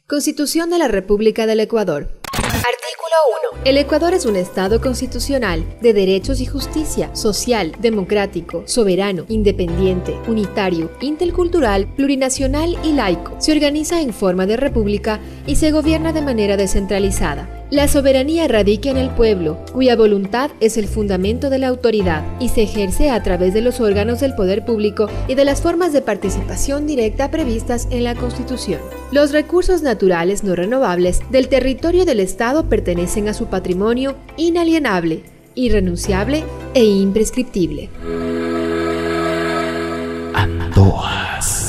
Constitución de la República del Ecuador. Artículo 1. El Ecuador es un Estado constitucional, de derechos y justicia, social, democrático, soberano, independiente, unitario, intercultural, plurinacional y laico. Se organiza en forma de república y se gobierna de manera descentralizada. La soberanía radica en el pueblo, cuya voluntad es el fundamento de la autoridad y se ejerce a través de los órganos del poder público y de las formas de participación directa previstas en la Constitución. Los recursos naturales no renovables del territorio del Estado pertenecen a su patrimonio inalienable, irrenunciable e imprescriptible. Antojas.